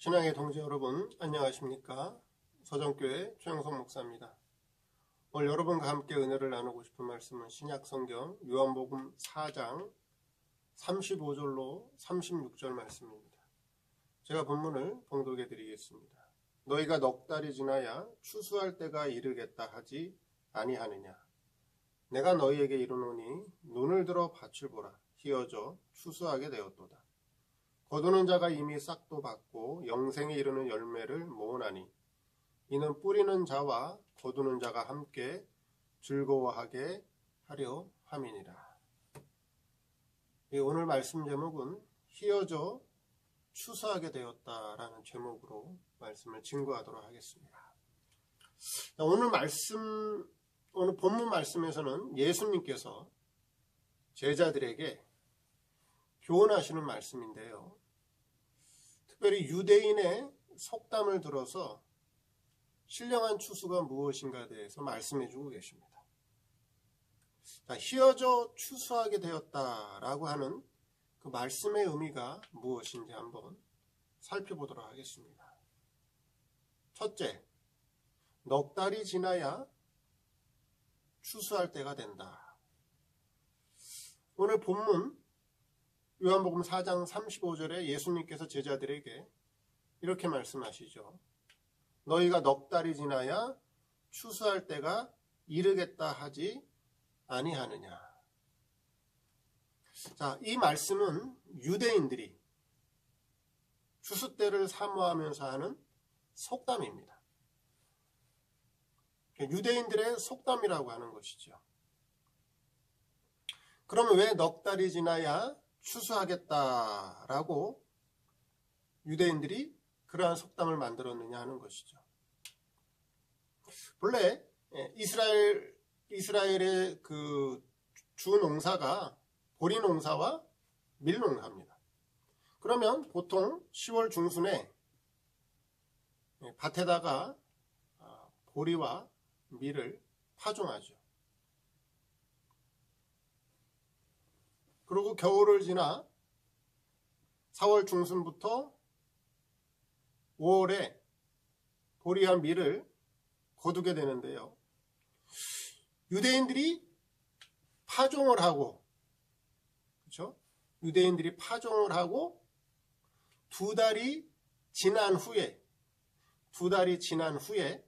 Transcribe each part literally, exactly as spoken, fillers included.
신앙의 동지 여러분, 안녕하십니까? 서정교회 최영석 목사입니다. 오늘 여러분과 함께 은혜를 나누고 싶은 말씀은 신약성경 요한복음 사 장 삼십오 절로 삼십육 절 말씀입니다. 제가 본문을 봉독해 드리겠습니다. 너희가 넉 달이 지나야 추수할 때가 이르겠다 하지 아니하느냐? 내가 너희에게 이르노니 눈을 들어 밭을 보라. 희어져 추수하게 되었도다. 거두는 자가 이미 싹도 받고 영생에 이르는 열매를 모으나니 이는 뿌리는 자와 거두는 자가 함께 즐거워하게 하려 함이니라. 오늘 말씀 제목은 희어져 추수하게 되었다라는 제목으로 말씀을 증거하도록 하겠습니다. 오늘 말씀, 오늘 본문 말씀에서는 예수님께서 제자들에게 교훈하시는 말씀인데요. 특별히 유대인의 속담을 들어서 신령한 추수가 무엇인가에 대해서 말씀해 주고 계십니다. 자, 희어져 추수하게 되었다라고 하는 그 말씀의 의미가 무엇인지 한번 살펴보도록 하겠습니다. 첫째, 넉 달이 지나야 추수할 때가 된다. 오늘 본문 요한복음 사 장 삼십오 절에 예수님께서 제자들에게 이렇게 말씀하시죠. 너희가 넉 달이 지나야 추수할 때가 이르겠다 하지 아니하느냐. 자, 이 말씀은 유대인들이 추수 때를 사모하면서 하는 속담입니다. 유대인들의 속담이라고 하는 것이죠. 그러면 왜 넉 달이 지나야 추수하겠다라고 유대인들이 그러한 속담을 만들었느냐 하는 것이죠. 본래 이스라엘, 이스라엘의 그 주 농사가 보리 농사와 밀 농사입니다. 그러면 보통 시월 중순에 밭에다가 보리와 밀을 파종하죠. 그리고 겨울을 지나 사월 중순부터 오월에 보리와 밀을 거두게 되는데요. 유대인들이 파종을 하고, 그렇죠? 유대인들이 파종을 하고 두 달이 지난 후에, 두 달이 지난 후에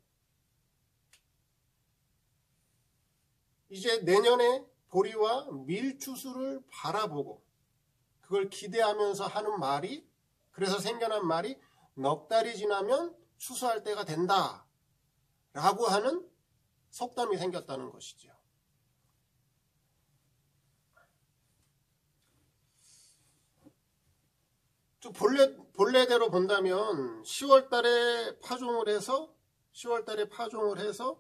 이제 내년에 보리와 밀 추수를 바라보고 그걸 기대하면서 하는 말이, 그래서 생겨난 말이 넉 달이 지나면 추수할 때가 된다 라고 하는 속담이 생겼다는 것이죠. 본래, 본래대로 본다면 시월 달에 파종을 해서 시월 달에 파종을 해서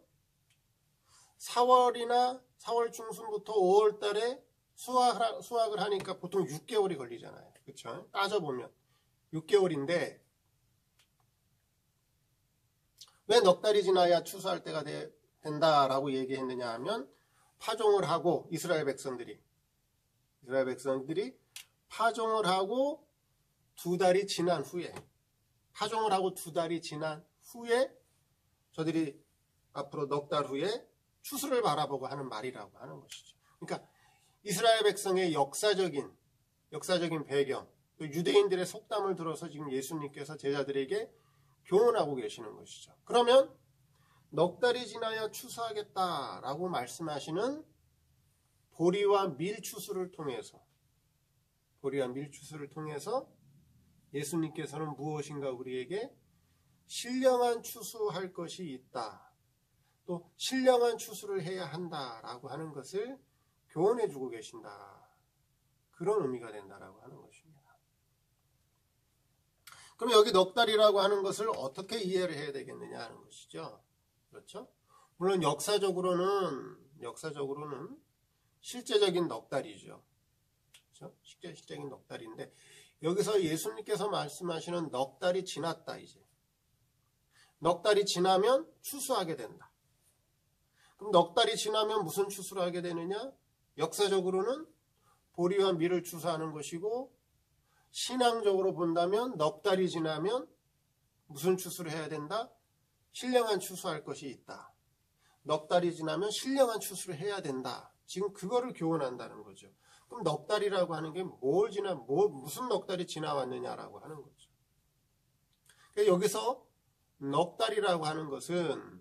사월이나 사월 중순부터 오월 달에 수확, 수확을 하니까 보통 육 개월이 걸리잖아요. 그렇죠? 따져보면 육 개월인데 왜 넉 달이 지나야 추수할 때가 되, 된다라고 얘기했느냐 하면 파종을 하고 이스라엘 백성들이 이스라엘 백성들이 파종을 하고 두 달이 지난 후에 파종을 하고 두 달이 지난 후에 저들이 앞으로 넉 달 후에 추수를 바라보고 하는 말이라고 하는 것이죠. 그러니까 이스라엘 백성의 역사적인 역사적인 배경, 유대인들의 속담을 들어서 지금 예수님께서 제자들에게 교훈하고 계시는 것이죠. 그러면 넉 달이 지나야 추수하겠다라고 말씀하시는 보리와 밀 추수를 통해서 보리와 밀 추수를 통해서 예수님께서는 무엇인가 우리에게 신령한 추수할 것이 있다. 또 신령한 추수를 해야 한다라고 하는 것을 교훈해 주고 계신다. 그런 의미가 된다라고 하는 것입니다. 그럼 여기 넉 달이라고 하는 것을 어떻게 이해를 해야 되겠느냐 하는 것이죠. 그렇죠? 물론 역사적으로는 역사적으로는 실제적인 넉 달이죠. 그렇죠? 실제 실제적인 넉 달인데 여기서 예수님께서 말씀하시는 넉 달이 지났다 이제. 넉 달이 지나면 추수하게 된다. 그럼 넉 달이 지나면 무슨 추수를 하게 되느냐? 역사적으로는 보리와 밀을 추수하는 것이고 신앙적으로 본다면 넉 달이 지나면 무슨 추수를 해야 된다? 신령한 추수할 것이 있다. 넉 달이 지나면 신령한 추수를 해야 된다. 지금 그거를 교훈한다는 거죠. 그럼 넉 달이라고 하는 게 뭘 지나, 뭐, 무슨 넉 달이 지나왔느냐라고 하는 거죠. 그러니까 여기서 넉 달이라고 하는 것은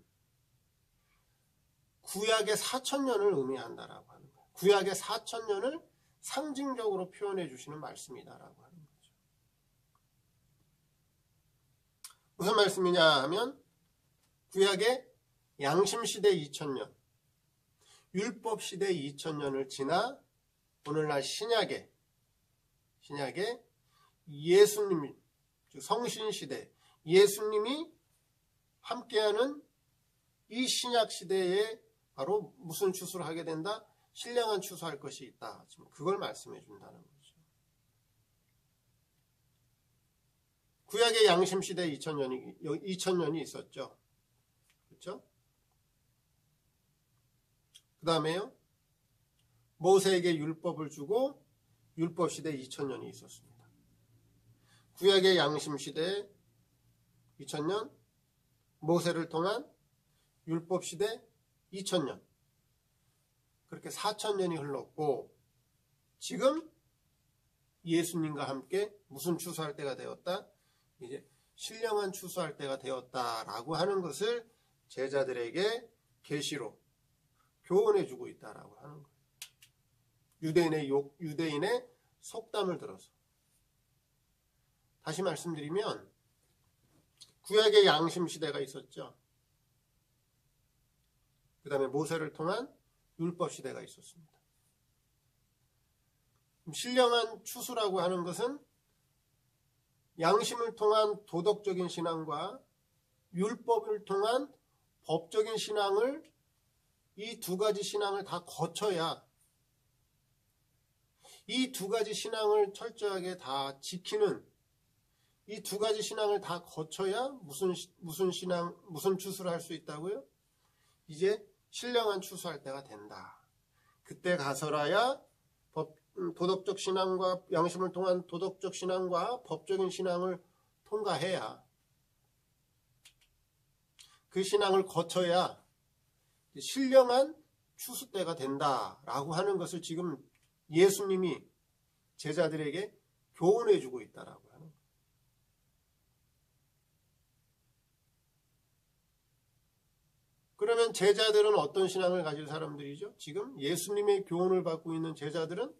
구약의 사천 년을 의미한다라고 하는 거예요. 구약의 사천 년을 상징적으로 표현해 주시는 말씀이다라고 하는 거죠. 무슨 말씀이냐 하면 구약의 양심시대 이천 년, 율법시대 이천 년을 지나 오늘날 신약의 신약의 예수님, 즉 성신시대, 예수님이 함께하는 이 신약시대에 바로 무슨 추수를 하게 된다? 신령한 추수할 것이 있다. 지금 그걸 말씀해 준다는 거죠. 구약의 양심시대 이천 년이, 이천 년이 있었죠. 그렇죠? 그 다음에요. 모세에게 율법을 주고 율법시대 이천 년이 있었습니다. 구약의 양심시대 이천 년, 모세를 통한 율법시대 이천 년. 그렇게 사천 년이 흘렀고 지금 예수님과 함께 무슨 추수할 때가 되었다? 이제 신령한 추수할 때가 되었다라고 하는 것을 제자들에게 계시로 교훈해 주고 있다라고 하는 거예요. 유대인의 욕, 유대인의 속담을 들어서. 다시 말씀드리면 구약의 양심 시대가 있었죠. 그 다음에 모세를 통한 율법 시대가 있었습니다. 신령한 추수라고 하는 것은 양심을 통한 도덕적인 신앙과 율법을 통한 법적인 신앙을 이 두 가지 신앙을 다 거쳐야 이 두 가지 신앙을 철저하게 다 지키는 이 두 가지 신앙을 다 거쳐야 무슨 무슨 신앙 무슨 추수를 할 수 있다고요? 이제 신령한 추수할 때가 된다. 그때 가서라야 법, 도덕적 신앙과 양심을 통한 도덕적 신앙과 법적인 신앙을 통과해야 그 신앙을 거쳐야 신령한 추수 때가 된다라고 하는 것을 지금 예수님이 제자들에게 교훈해 주고 있다라고 하는 거예요. 그러면 제자들은 어떤 신앙을 가질 사람들이죠? 지금 예수님의 교훈을 받고 있는 제자들은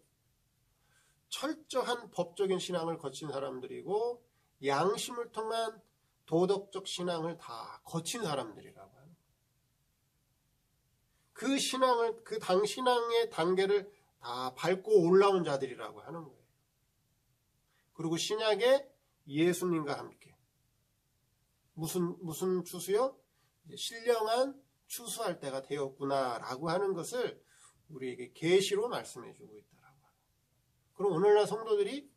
철저한 법적인 신앙을 거친 사람들이고 양심을 통한 도덕적 신앙을 다 거친 사람들이라고 하는 거예요. 그 신앙을, 그 당 신앙의 단계를 다 밟고 올라온 자들이라고 하는 거예요. 그리고 신약에 예수님과 함께 무슨 무슨 추수요? 신령한 추수할 때가 되었구나라고 하는 것을 우리에게 계시로 말씀해 주고 있다라고 하는. 그럼 오늘날 성도들이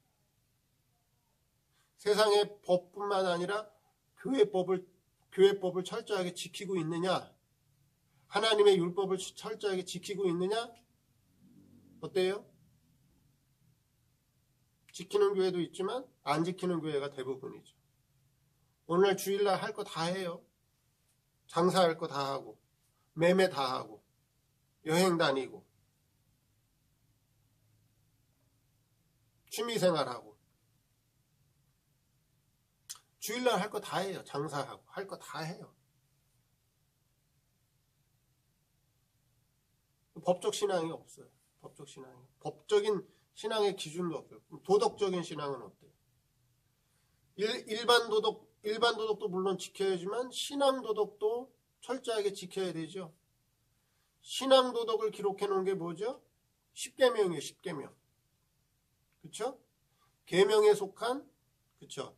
세상의 법뿐만 아니라 교회법을 교회법을 철저하게 지키고 있느냐? 하나님의 율법을 철저하게 지키고 있느냐? 어때요? 지키는 교회도 있지만 안 지키는 교회가 대부분이죠. 오늘날 주일날 할 거 다 해요. 장사할 거 다 하고 매매 다 하고 여행 다니고 취미생활하고 주일날 할 거 다 해요. 장사하고 할 거 다 해요. 법적 신앙이 없어요. 법적 신앙이. 법적인 신앙의 기준도 없어요. 도덕적인 신앙은 어때요? 일, 일반 도덕, 일반 도덕도 물론 지켜야지만 신앙 도덕도 철저하게 지켜야 되죠. 신앙 도덕을 기록해 놓은 게 뭐죠? 십계명이에요. 십계명. 그렇죠? 계명에 속한 그렇죠?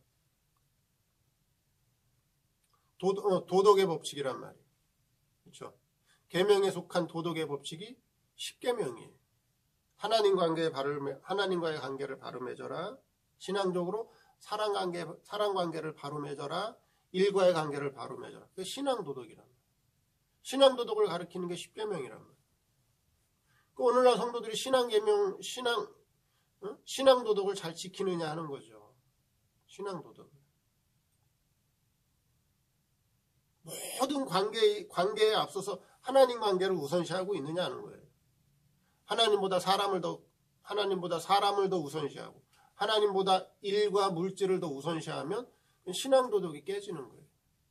도덕, 어, 도덕의 법칙이란 말이에요. 그렇죠? 계명에 속한 도덕의 법칙이 십계명이에요. 하나님 관계에 바로 하나님과의 관계를 바로 맺어라. 신앙적으로 사랑 관계 사랑 관계를 바로 맺어라. 일과의 관계를 바로 맺어라. 그게 신앙 도덕이란 말이에요. 신앙 도덕을 가리키는 게 십계명이란 말이에요. 그 오늘날 성도들이 신앙 계명 신앙 어? 신앙 도덕을 잘 지키느냐 하는 거죠. 신앙 도덕을. 모든 관계, 관계에 앞서서 하나님 관계를 우선시하고 있느냐는 거예요. 하나님보다 사람을 더, 하나님보다 사람을 더 우선시하고, 하나님보다 일과 물질을 더 우선시하면 신앙도덕이 깨지는 거예요.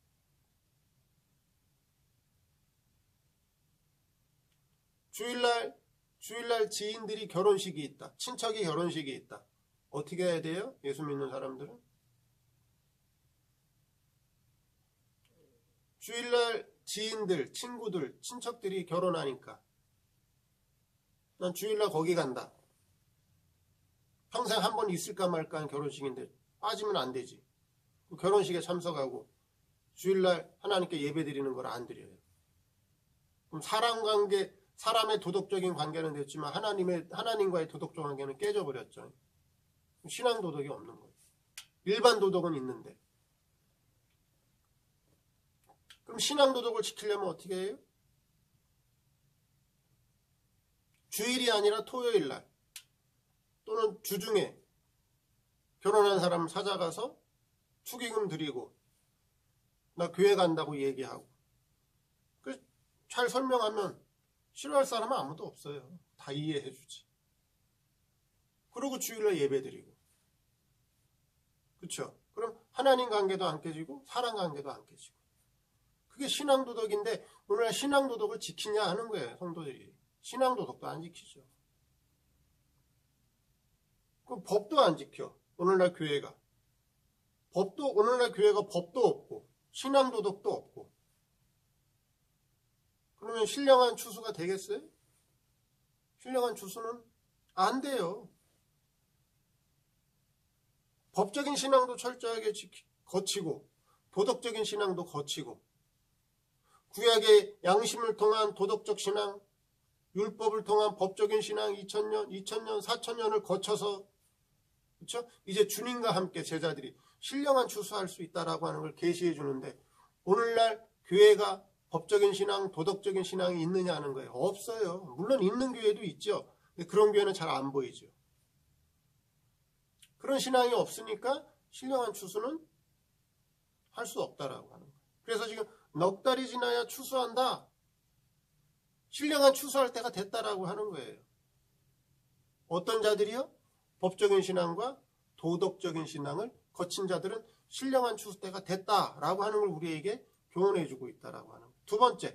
주일날, 주일날 지인들이 결혼식이 있다. 친척이 결혼식이 있다. 어떻게 해야 돼요? 예수 믿는 사람들은? 주일날 지인들, 친구들, 친척들이 결혼하니까 난 주일날 거기 간다. 평생 한 번 있을까 말까 한 결혼식인데 빠지면 안 되지. 결혼식에 참석하고 주일날 하나님께 예배 드리는 걸 안 드려요. 그럼 사람 관계, 사람의 도덕적인 관계는 됐지만 하나님의, 하나님과의 도덕적 관계는 깨져버렸죠. 신앙 도덕이 없는 거예요. 일반 도덕은 있는데. 그럼 신앙 도덕을 지키려면 어떻게 해요? 주일이 아니라 토요일 날 또는 주중에 결혼한 사람 찾아가서 축의금 드리고 나 교회 간다고 얘기하고 잘 설명하면 싫어할 사람은 아무도 없어요. 다 이해해 주지. 그리고 주일날 예배 드리고. 그렇죠? 그럼 하나님 관계도 안 깨지고 사람 관계도 안 깨지고. 그게 신앙도덕인데 오늘날 신앙도덕을 지키냐 하는 거예요. 성도들이. 신앙도덕도 안 지키죠. 그럼 법도 안 지켜. 오늘날 교회가. 법도 오늘날 교회가 법도 없고 신앙도덕도 없고. 그러면 신령한 추수가 되겠어요? 신령한 추수는 안 돼요. 법적인 신앙도 철저하게 지키, 거치고 도덕적인 신앙도 거치고 구약의 양심을 통한 도덕적 신앙, 율법을 통한 법적인 신앙 이천 년, 이천 년, 사천 년을 거쳐서 그렇죠? 이제 주님과 함께 제자들이 신령한 추수할 수 있다라고 하는 걸 계시해 주는데 오늘날 교회가 법적인 신앙, 도덕적인 신앙이 있느냐 하는 거예요. 없어요. 물론 있는 교회도 있죠. 근데 그런 교회는 잘 안 보이죠. 그런 신앙이 없으니까 신령한 추수는 할 수 없다라고 하는 거예요. 그래서 지금 넉 달이 지나야 추수한다. 신령한 추수할 때가 됐다라고 하는 거예요. 어떤 자들이요? 법적인 신앙과 도덕적인 신앙을 거친 자들은 신령한 추수 때가 됐다라고 하는 걸 우리에게 교훈해 주고 있다라고 하는 거예요. 두 번째,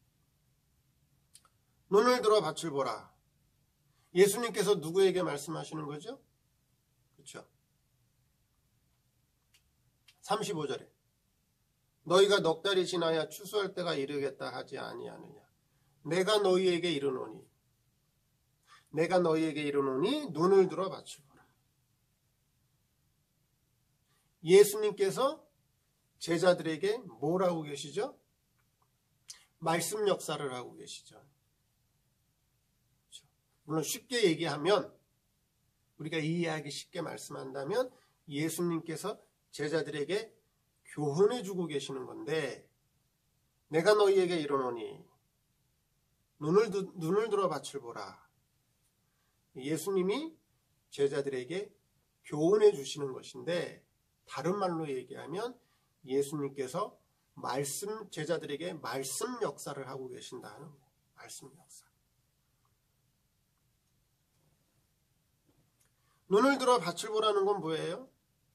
눈을 들어 밭을 보라. 예수님께서 누구에게 말씀하시는 거죠? 그렇죠? 삼십오 절에 너희가 넉 달이 지나야 추수할 때가 이르겠다 하지 아니하느냐. 내가 너희에게 이르노니 내가 너희에게 이르노니 눈을 들어 밭을 보라. 예수님께서 제자들에게 뭘 하고 계시죠? 말씀 역사를 하고 계시죠. 그렇죠? 물론 쉽게 얘기하면 우리가 이해하기 쉽게 말씀한다면 예수님께서 제자들에게 교훈해 주고 계시는 건데 내가 너희에게 이르노니 눈을, 눈을 들어 밭을 보라. 예수님이 제자들에게 교훈해 주시는 것인데 다른 말로 얘기하면 예수님께서 말씀 제자들에게 말씀 역사를 하고 계신다는 거예요. 말씀 역사. 눈을 들어 밭을 보라는 건 뭐예요?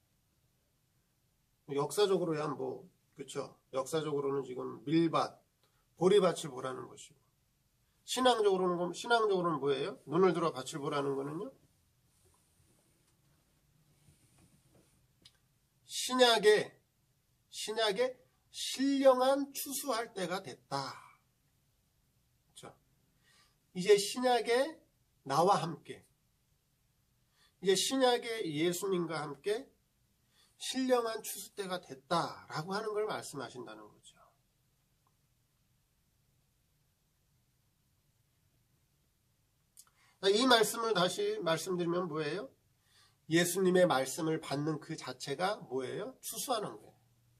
역사적으로야 뭐 그렇죠. 역사적으로는 지금 밀밭, 보리밭을 보라는 것이고 신앙적으로는 신앙적으로는 뭐예요? 눈을 들어 밭을 보라는 거는요. 신약에 신약에 신령한 추수할 때가 됐다. 그렇죠? 이제 신약에 나와 함께 이제 신약에 예수님과 함께 신령한 추수 때가 됐다라고 하는 걸 말씀하신다는 거죠. 이 말씀을 다시 말씀드리면 뭐예요? 예수님의 말씀을 받는 그 자체가 뭐예요? 추수하는 거예요.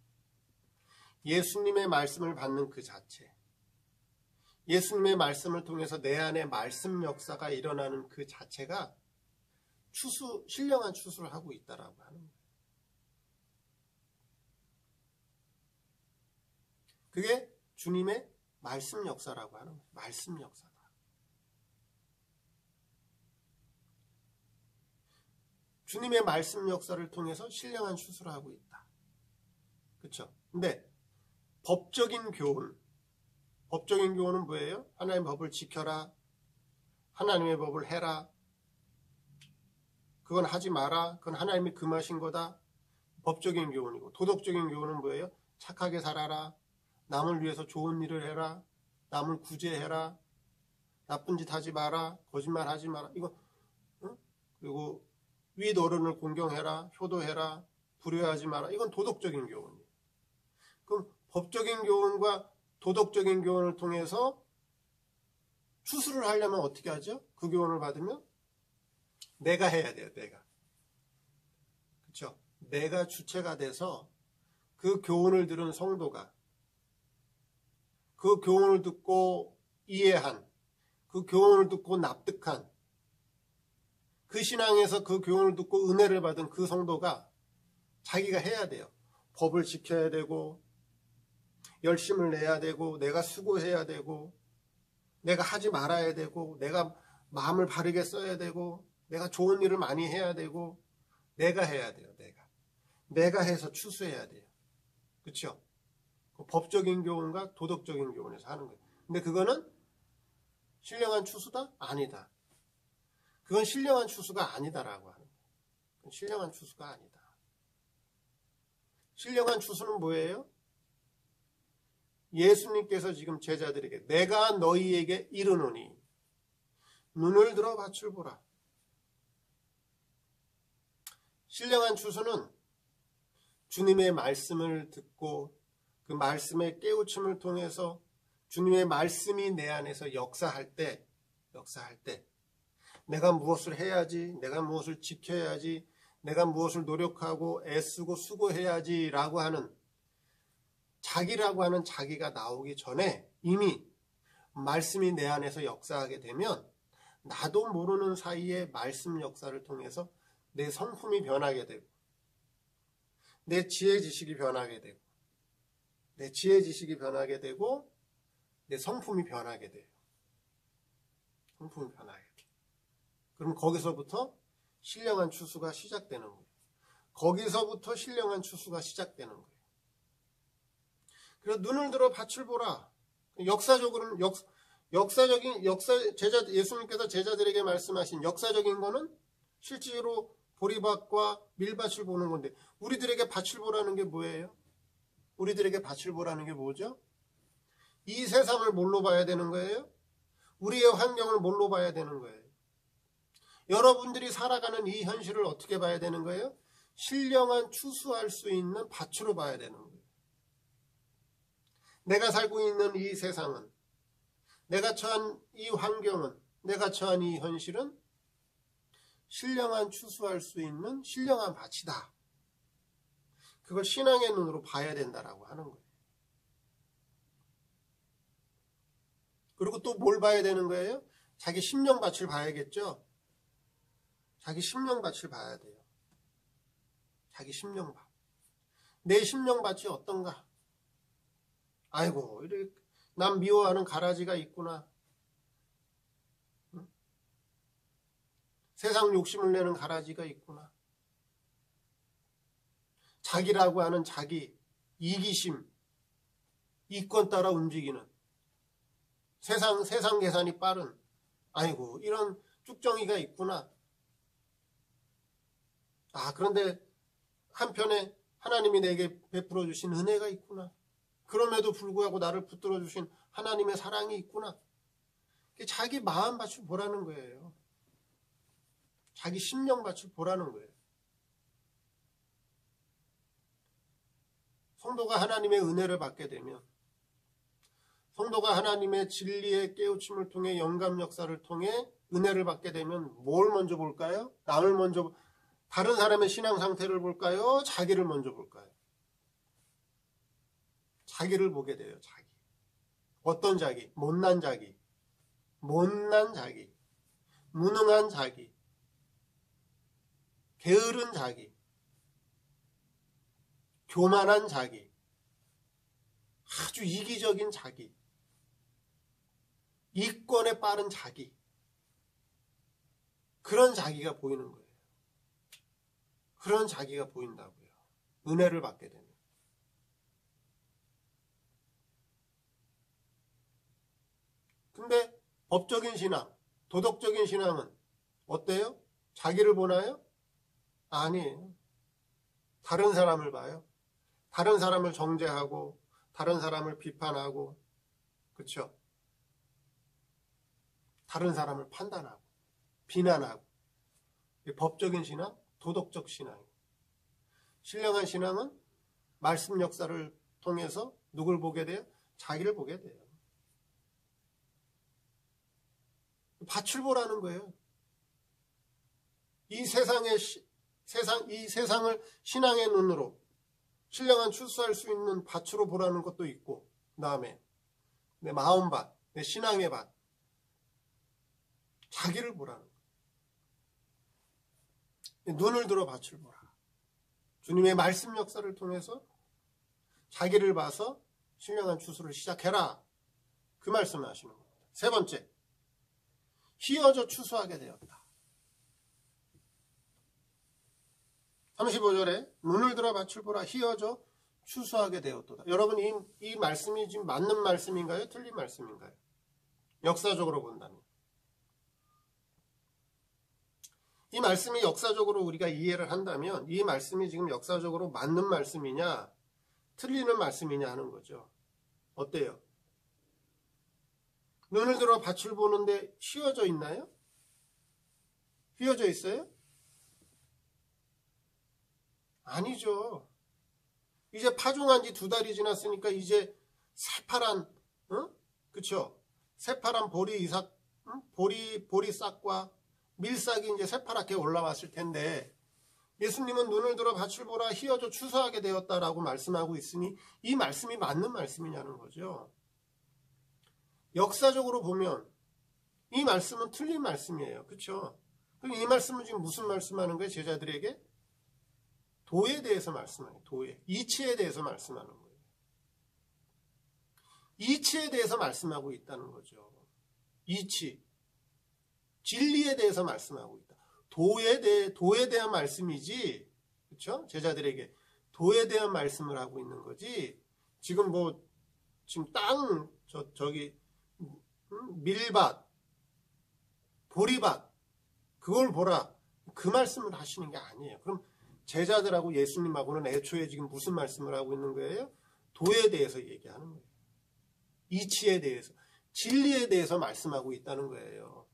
예수님의 말씀을 받는 그 자체. 예수님의 말씀을 통해서 내 안에 말씀 역사가 일어나는 그 자체가 추수, 신령한 추수를 하고 있다라고 하는 거예요. 그게 주님의 말씀 역사라고 하는 거예요. 말씀 역사다. 주님의 말씀 역사를 통해서 신령한 추수를 하고 있다. 그렇죠? 근데 법적인 교훈, 법적인 교훈은 뭐예요? 하나님의 법을 지켜라. 하나님의 법을 해라. 그건 하지 마라. 그건 하나님이 금하신 거다. 법적인 교훈이고, 도덕적인 교훈은 뭐예요? 착하게 살아라. 남을 위해서 좋은 일을 해라. 남을 구제해라. 나쁜 짓 하지 마라. 거짓말 하지 마라. 이거, 응? 그리고 윗 어른을 공경해라. 효도해라. 불효하지 마라. 이건 도덕적인 교훈이에요. 그럼 법적인 교훈과 도덕적인 교훈을 통해서 추수를 하려면 어떻게 하죠? 그 교훈을 받으면 내가 해야 돼요. 내가. 그렇죠? 내가 주체가 돼서 그 교훈을 들은 성도가 그 교훈을 듣고 이해한, 그 교훈을 듣고 납득한, 그 신앙에서 그 교훈을 듣고 은혜를 받은 그 성도가 자기가 해야 돼요. 법을 지켜야 되고, 열심을 내야 되고, 내가 수고해야 되고, 내가 하지 말아야 되고, 내가 마음을 바르게 써야 되고, 내가 좋은 일을 많이 해야 되고, 내가 해야 돼요. 내가. 내가 해서 추수해야 돼요. 그렇죠? 그 법적인 교훈과 도덕적인 교훈에서 하는 거예요. 근데 그거는 신령한 추수다? 아니다. 그건 신령한 추수가 아니다라고 하는 거예요. 그건 신령한 추수가 아니다. 신령한 추수는 뭐예요? 예수님께서 지금 제자들에게 내가 너희에게 이르노니 눈을 들어 밭을 보라. 신령한 추수는 주님의 말씀을 듣고 그 말씀의 깨우침을 통해서 주님의 말씀이 내 안에서 역사할 때, 역사할 때 내가 무엇을 해야지, 내가 무엇을 지켜야지, 내가 무엇을 노력하고 애쓰고 수고해야지 라고 하는 자기라고 하는 자기가 나오기 전에 이미 말씀이 내 안에서 역사하게 되면 나도 모르는 사이에 말씀 역사를 통해서 내 성품이 변하게 되고 내 지혜 지식이 변하게 되고 내 지혜 지식이 변하게 되고 내 성품이 변하게 돼요. 성품이 변하게 돼요. 그럼 거기서부터 신령한 추수가 시작되는 거예요. 거기서부터 신령한 추수가 시작되는 거예요. 그래서 눈을 들어 밭을 보라. 역사적으로는 역, 역사적인 역사 제자 예수님께서 제자들에게 말씀하신 역사적인 거는 실제로 보리밭과 밀밭을 보는 건데 우리들에게 밭을 보라는 게 뭐예요? 우리들에게 밭을 보라는 게 뭐죠? 이 세상을 뭘로 봐야 되는 거예요? 우리의 환경을 뭘로 봐야 되는 거예요? 여러분들이 살아가는 이 현실을 어떻게 봐야 되는 거예요? 신령한 추수할 수 있는 밭으로 봐야 되는 거예요. 내가 살고 있는 이 세상은, 내가 처한 이 환경은, 내가 처한 이 현실은 신령한 추수할 수 있는 신령한 밭이다. 그걸 신앙의 눈으로 봐야 된다라고 하는 거예요. 그리고 또 뭘 봐야 되는 거예요? 자기 심령밭을 봐야겠죠? 자기 심령밭을 봐야 돼요. 자기 심령밭. 내 심령밭이 어떤가? 아이고, 이렇게 남 미워하는 가라지가 있구나. 응? 세상 욕심을 내는 가라지가 있구나. 자기라고 하는 자기, 이기심, 이권 따라 움직이는 세상, 세상 계산이 빠른, 아이고, 이런 쭉정이가 있구나. 아, 그런데 한편에 하나님이 내게 베풀어 주신 은혜가 있구나. 그럼에도 불구하고 나를 붙들어 주신 하나님의 사랑이 있구나. 자기 마음밭을 보라는 거예요. 자기 심령밭을 보라는 거예요. 성도가 하나님의 은혜를 받게 되면, 성도가 하나님의 진리의 깨우침을 통해 영감 역사를 통해 은혜를 받게 되면 뭘 먼저 볼까요? 남을 먼저, 다른 사람의 신앙 상태를 볼까요? 자기를 먼저 볼까요? 자기를 보게 돼요. 자기. 어떤 자기? 못난 자기, 못난 자기, 무능한 자기, 게으른 자기, 교만한 자기, 아주 이기적인 자기, 이권에 빠른 자기, 그런 자기가 보이는 거예요. 그런 자기가 보인다고요. 은혜를 받게 되면. 근데 법적인 신앙, 도덕적인 신앙은 어때요? 자기를 보나요? 아니에요. 다른 사람을 봐요. 다른 사람을 정죄하고 다른 사람을 비판하고, 그렇죠? 다른 사람을 판단하고 비난하고. 법적인 신앙, 도덕적 신앙이에요. 신령한 신앙은 말씀 역사를 통해서 누굴 보게 돼요? 자기를 보게 돼요. 밭을 보라는 거예요. 이 세상의 시, 세상 이 세상을 신앙의 눈으로 신령한 출소할 수 있는 밭으로 보라는 것도 있고, 그다음에 내 마음밭, 내 신앙의 밭, 자기를 보라는 거예요. 눈을 들어 밭을 보라. 주님의 말씀 역사를 통해서 자기를 봐서 신령한 추수를 시작해라. 그 말씀을 하시는 겁니다. 세 번째, 휘어져 추수하게 되었다. 삼십오 절에 눈을 들어 밭을 보라, 휘어져 추수하게 되었도다. 여러분, 이, 이 말씀이 지금 맞는 말씀인가요? 틀린 말씀인가요? 역사적으로 본다면. 이 말씀이 역사적으로 우리가 이해를 한다면 이 말씀이 지금 역사적으로 맞는 말씀이냐 틀리는 말씀이냐 하는 거죠. 어때요? 눈을 들어 밭을 보는데 휘어져 있나요? 휘어져 있어요? 아니죠. 이제 파종한 지 두 달이 지났으니까 이제 새파란, 어? 그쵸? 새파란 보리 이삭, 응? 보리, 보리싹과 밀싹이 이제 새파랗게 올라왔을 텐데, 예수님은 눈을 들어 밭을 보라, 휘어져 추수하게 되었다라고 말씀하고 있으니 이 말씀이 맞는 말씀이냐는 거죠. 역사적으로 보면 이 말씀은 틀린 말씀이에요. 그렇죠? 그럼 이 말씀은 지금 무슨 말씀하는 거예요? 제자들에게 도에 대해서 말씀하는 거예요. 도에. 이치에 대해서 말씀하는 거예요. 이치에 대해서 말씀하고 있다는 거죠. 이치. 진리에 대해서 말씀하고 있다. 도에 대해, 도에 대한 말씀이지, 그렇죠? 제자들에게 도에 대한 말씀을 하고 있는 거지, 지금 뭐, 지금 땅, 저, 저기, 밀밭, 보리밭, 그걸 보라. 그 말씀을 하시는 게 아니에요. 그럼 제자들하고 예수님하고는 애초에 지금 무슨 말씀을 하고 있는 거예요? 도에 대해서 얘기하는 거예요. 이치에 대해서, 진리에 대해서 말씀하고 있다는 거예요.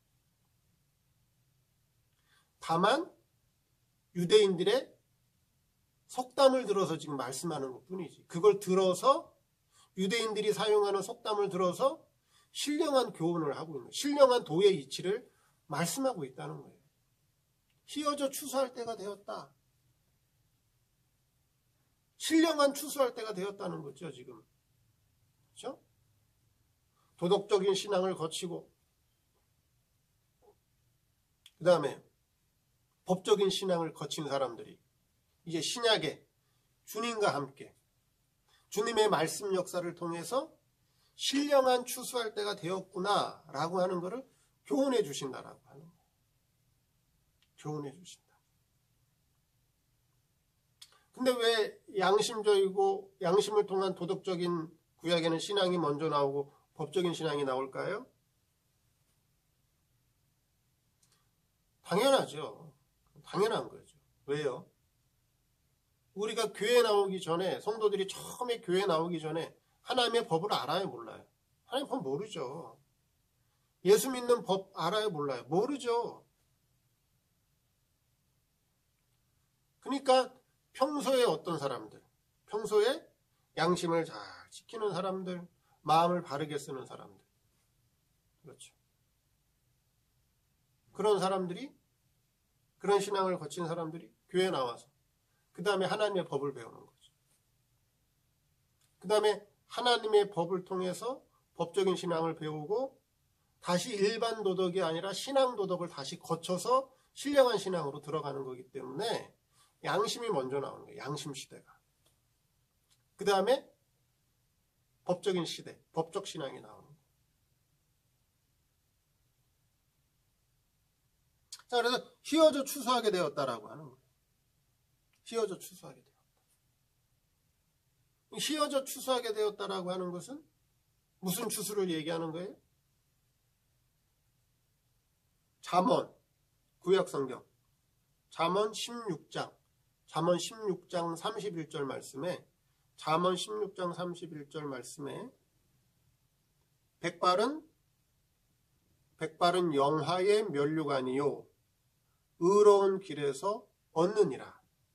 다만 유대인들의 속담을 들어서 지금 말씀하는 것뿐이지. 그걸 들어서 유대인들이 사용하는 속담을 들어서 신령한 교훈을 하고 있는, 신령한 도의 이치를 말씀하고 있다는 거예요. 휘어져 추수할 때가 되었다. 신령한 추수할 때가 되었다는 거죠, 지금. 그렇죠? 도덕적인 신앙을 거치고, 그 다음에 법적인 신앙을 거친 사람들이 이제 신약에 주님과 함께 주님의 말씀 역사를 통해서 신령한 추수할 때가 되었구나 라고 하는 것을 교훈해 주신다라고 하는 거예요. 교훈해 주신다. 근데 왜 양심적이고 양심을 통한 도덕적인 구약에는 신앙이 먼저 나오고 법적인 신앙이 나올까요? 당연하죠. 당연한 거죠. 왜요? 우리가 교회 나오기 전에, 성도들이 처음에 교회 나오기 전에 하나님의 법을 알아요, 몰라요? 하나님의 법 모르죠. 예수 믿는 법 알아요, 몰라요? 모르죠. 그러니까 평소에 어떤 사람들, 평소에 양심을 잘 지키는 사람들, 마음을 바르게 쓰는 사람들, 그렇죠. 그런 사람들이, 그런 신앙을 거친 사람들이 교회에 나와서 그 다음에 하나님의 법을 배우는 거죠. 그 다음에 하나님의 법을 통해서 법적인 신앙을 배우고 다시 일반 도덕이 아니라 신앙 도덕을 다시 거쳐서 신령한 신앙으로 들어가는 거기 때문에 양심이 먼저 나오는 거예요. 양심 시대가. 그 다음에 법적인 시대, 법적 신앙이 나오는 거예요. 자, 그래서 휘어져 추수하게 되었다라고 하는 거예요. 휘어져 추수하게 되었다. 휘어져 추수하게 되었다라고 하는 것은 무슨 추수를 얘기하는 거예요? 잠언, 구약성경, 잠언 십육 장, 잠언 십육 장 삼십일 절 말씀에, 잠언 십육 장 삼십일 절 말씀에, 백발은, 백발은 영화의 면류관이요, 의로운 길에서 얻느니라.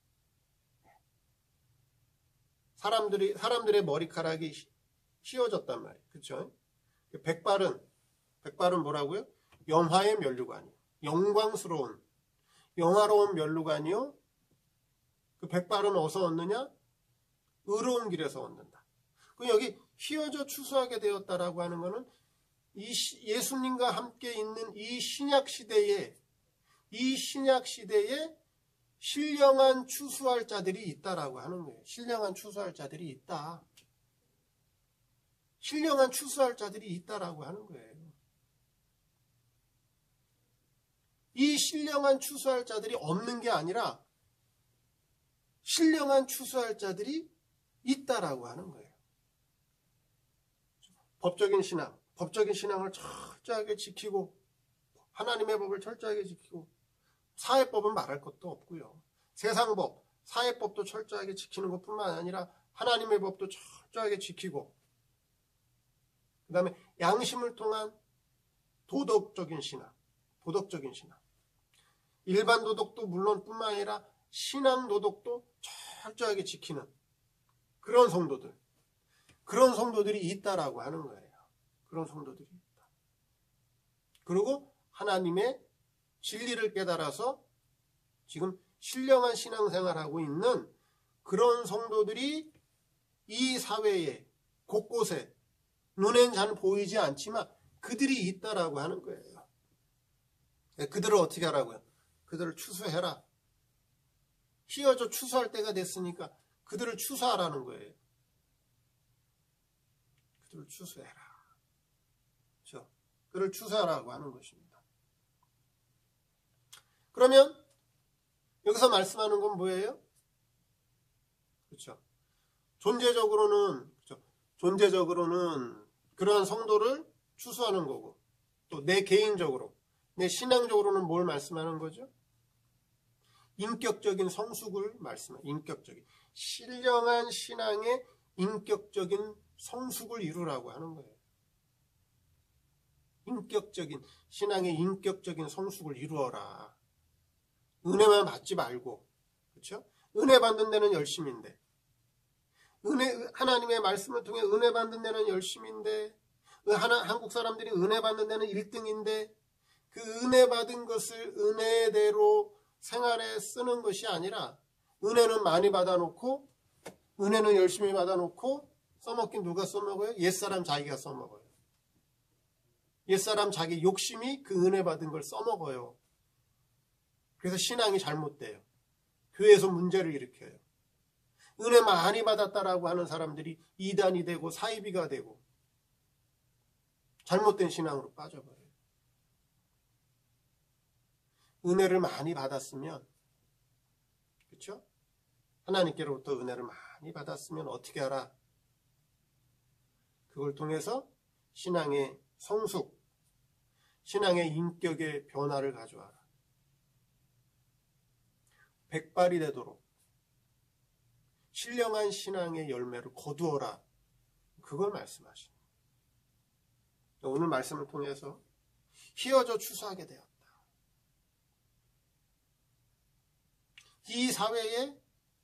사람들이, 사람들의 머리카락이 휘어졌단 말이에요. 그쵸? 백발은, 백발은 뭐라고요? 영화의 면류관이요. 영광스러운, 영화로운 면류관이요. 그 백발은 어디서 얻느냐? 의로운 길에서 얻는다. 그 여기 휘어져 추수하게 되었다라고 하는 것은 이 예수님과 함께 있는 이 신약 시대에, 이 신약 시대에 신령한 추수할 자들이 있다라고 하는 거예요. 신령한 추수할 자들이 있다. 신령한 추수할 자들이 있다라고 하는 거예요. 이 신령한 추수할 자들이 없는 게 아니라 신령한 추수할 자들이 있다라고 하는 거예요. 법적인 신앙, 법적인 신앙을 철저하게 지키고 하나님의 법을 철저하게 지키고 사회법은 말할 것도 없고요. 세상법, 사회법도 철저하게 지키는 것뿐만 아니라 하나님의 법도 철저하게 지키고 그 다음에 양심을 통한 도덕적인 신앙, 도덕적인 신앙. 일반 도덕도 물론 뿐만 아니라 신앙 도덕도 철저하게 지키는 그런 성도들, 그런 성도들이 있다라고 하는 거예요. 그런 성도들이 있다. 그리고 하나님의 진리를 깨달아서 지금 신령한 신앙생활하고 있는 그런 성도들이 이 사회에 곳곳에 눈엔 잘 보이지 않지만 그들이 있다라고 하는 거예요. 그들을 어떻게 하라고요? 그들을 추수해라. 휘어져 추수할 때가 됐으니까 그들을 추수하라는 거예요. 그들을 추수해라. 그렇죠? 그들을 추수하라고 하는 것입니다. 그러면 여기서 말씀하는 건 뭐예요? 그렇죠? 존재적으로는 그렇죠? 존재적으로는 그러한 성도를 추수하는 거고 또 내 개인적으로 내 신앙적으로는 뭘 말씀하는 거죠? 인격적인 성숙을 말씀해요. 인격적인 신령한 신앙의 인격적인 성숙을 이루라고 하는 거예요. 인격적인 신앙의 인격적인 성숙을 이루어라. 은혜만 받지 말고, 그렇죠? 은혜 받는 데는 열심인데, 은혜 하나님의 말씀을 통해 은혜 받는 데는 열심인데, 하나, 한국 사람들이 은혜 받는 데는 일 등인데, 그 은혜 받은 것을 은혜대로 생활에 쓰는 것이 아니라, 은혜는 많이 받아놓고, 은혜는 열심히 받아놓고, 써먹긴 누가 써먹어요? 옛사람 자기가 써먹어요. 옛사람 자기 욕심이 그 은혜 받은 걸 써먹어요. 그래서 신앙이 잘못돼요. 교회에서 문제를 일으켜요. 은혜 많이 받았다라고 하는 사람들이 이단이 되고 사이비가 되고 잘못된 신앙으로 빠져버려요. 은혜를 많이 받았으면, 그렇죠? 하나님께로부터 은혜를 많이 받았으면 어떻게 하라? 그걸 통해서 신앙의 성숙, 신앙의 인격의 변화를 가져와라. 백발이 되도록 신령한 신앙의 열매를 거두어라. 그걸 말씀하십니다. 오늘 말씀을 통해서 휘어져 추수하게 되었다. 이 사회에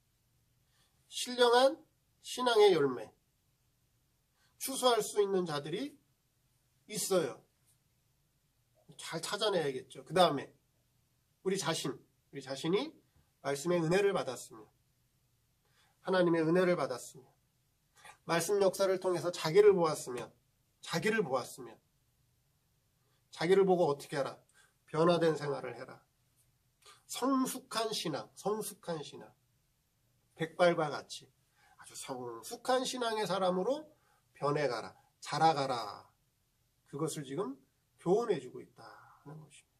신령한 신앙의 열매, 추수할 수 있는 자들이 있어요. 잘 찾아내야겠죠. 그 다음에 우리 자신, 우리 자신이 말씀의 은혜를 받았으며, 하나님의 은혜를 받았으며, 말씀 역사를 통해서 자기를 보았으며, 자기를 보았으며, 자기를 보고 어떻게 하라? 변화된 생활을 해라. 성숙한 신앙, 성숙한 신앙. 백발과 같이 아주 성숙한 신앙의 사람으로 변해가라, 자라가라. 그것을 지금 교훈해주고 있다는 것입니다.